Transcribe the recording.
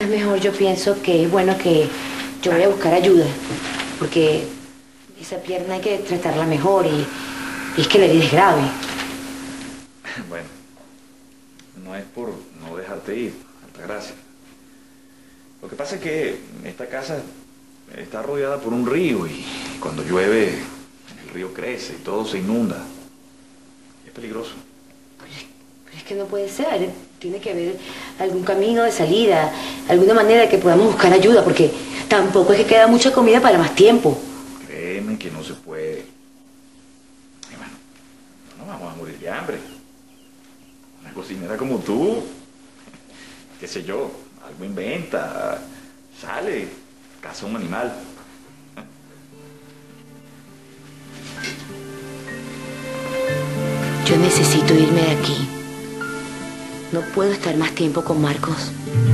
Mejor yo pienso que es bueno que yo voy a buscar ayuda, porque esa pierna hay que tratarla mejor y es que la herida es grave. Bueno, no es por no dejarte ir, Altagracia. Lo que pasa es que esta casa está rodeada por un río y cuando llueve el río crece y todo se inunda. Es peligroso. Pero es que no puede ser, tiene que haber algún camino de salida, alguna manera que podamos buscar ayuda, porque tampoco es que queda mucha comida para más tiempo. Créeme que no se puede. Y bueno, no nos vamos a morir de hambre. Una cocinera como tú, qué sé yo, algo inventa, sale, caza un animal. Yo necesito irme de aquí. No puedo estar más tiempo con Marcos.